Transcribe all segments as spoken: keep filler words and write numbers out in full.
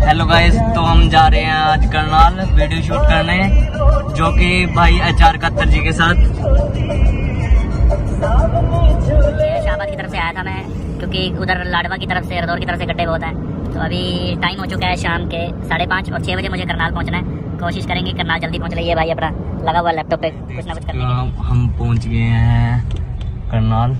Hello guys, तो हम जा रहे हैं आज करनाल वीडियो शूट करने, जो कि भाई एचआर कत्तर जी के साथ। शाहबाद की तरफ से आया था मैं, क्योंकि उधर लाडवा की तरफ से, हरदौर की तरफ से गड्ढे बहुत हैं। तो अभी टाइम हो चुका है शाम के साढ़े पाँच और छः बजे मुझे करनाल पहुंचना है। कोशिश करेंगे करनाल जल्दी पहुंच रही है। भाई अपना लगा हुआ लैपटॉप पे कुछ ना कुछ करने के। हम पहुंच गए हैं करनाल।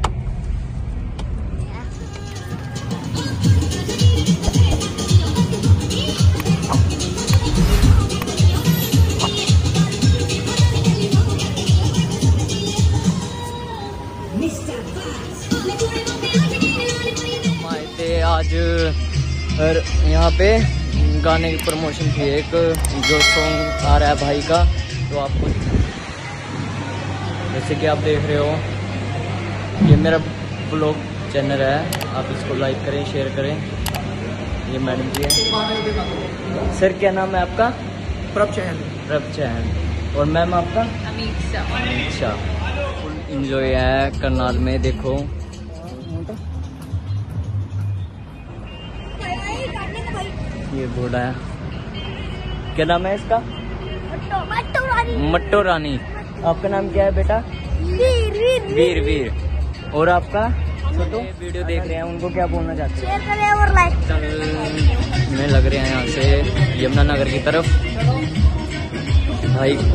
आज और यहाँ पे गाने की प्रमोशन थी, एक जो सॉन्ग आ रहा है भाई का, तो आपको जैसे कि आप देख रहे हो ये मेरा ब्लॉग चैनल है, आप इसको लाइक करें, शेयर करें। ये मैडम जी है। सर क्या नाम है आपका? प्रभ चहल। प्रभ चहल। और मैम आपका? अमित शाह। अमित शाह। फुल इंजॉय है करनाल में। देखो ये घोड़ा है, क्या नाम है इसका? मट्टू रानी। मट्टू रानी। आपका नाम क्या है बेटा? वीर वीर वीर वीर। और आपका? छोटू। वीडियो देख रहे हैं, उनको क्या बोलना चाहते हैं? शेयर करें और लाइक। चल में लग रहे हैं यहाँ से यमुनानगर की तरफ। भाई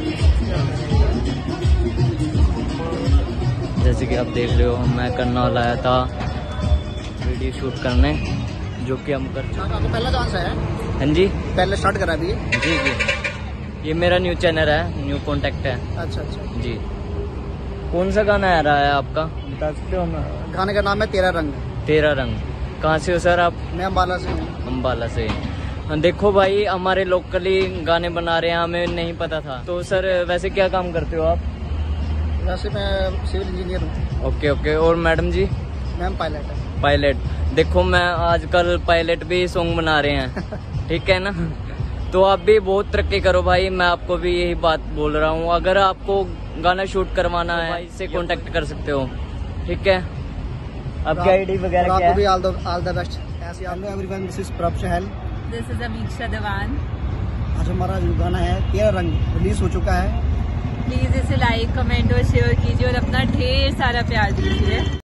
जैसे कि आप देख रहे हो, मैं करनाल आया था वीडियो शूट करने, जो कि हम कर चुके हैं। पहला चांस है। हाँ जी, पहले स्टार्ट करा अभी। जी जी। ये मेरा न्यू चैनल है, न्यू कॉन्टेक्ट है। अच्छा अच्छा जी। कौन सा गाना आ रहा है आपका, बता सकते हो? गाने का नाम है तेरा रंग। तेरा रंग। कहाँ से हो सर आप? मैं अम्बाला से हूँ। अम्बाला से। देखो भाई, हमारे लोकली गाने बना रहे हैं, हमें नहीं पता था। तो सर वैसे क्या काम करते हो आप? वैसे मैं सिविल इंजीनियर हूँ। Okay okay. और मैडम जी? मैम पायलट है। पायलट। देखो मैं आजकल पायलट भी सॉन्ग बना रहे हैं, ठीक है ना? तो आप भी बहुत तरक्की करो भाई, मैं आपको भी यही बात बोल रहा हूँ। अगर आपको गाना शूट करवाना है, भाई से कांटेक्ट कर सकते हो, ठीक है? आपकी आईडी वगैरह क्या है? All the all the best. Hello everyone, this is Prabh Chahal. This is Amit Shah Dewan. आज हमारा जो गाना है तेरा रंग रिलीज हो चुका है। प्लीज इसे लाइक, कमेंट और शेयर कीजिए और अपना ढेर सारा प्यार दीजिए।